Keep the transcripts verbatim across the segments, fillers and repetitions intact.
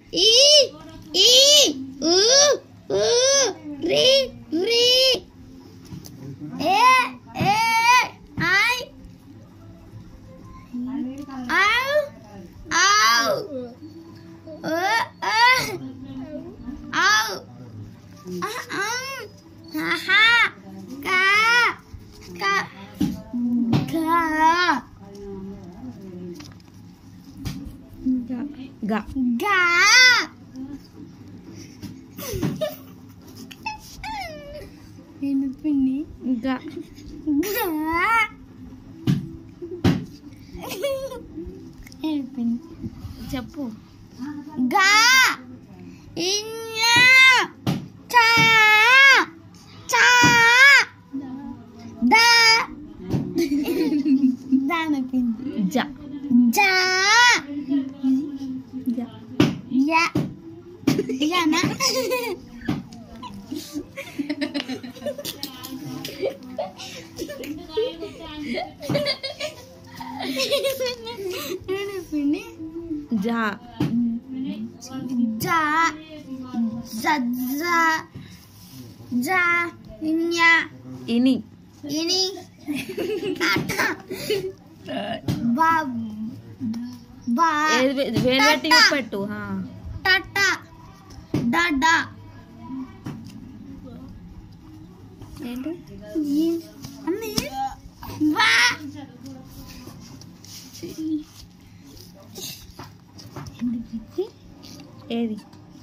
ఈ ఈ ఉ ఉ రి రి ఏ ఏ ఐ ఔ ఔ ఓ ఓ ఔ అహం హా కా కా గా గా గా నేను పిన్ని గా గా నేను పిన్ని చెప్పు గా ఇన్యా చా చా దా దా నా పిన్ని జా జా జా యా యానా నేను పిన్ని జా జా జా జా జా ఇన్యా ఇని ini kata ba ba వేలు పెట్టు tata dada ఏంటి అన్ని ba ఏది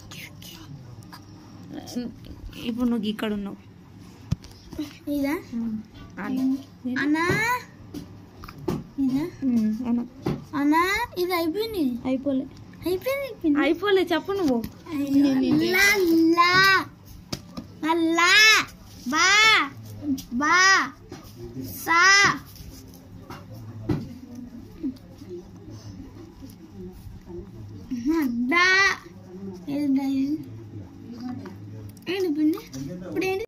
ఇప్పుడు నువ్వు ఇక్కడ ఉన్నావు ఇదా అన్నా ఇదా అన్నా ఇది అయిపోయింది అయిపోలే అయిపోయింది అయిపోలే చెప్పు నువ్వు లా లా లా బా బా సా దా ఏంటి ఇప్పుడు ఏంటి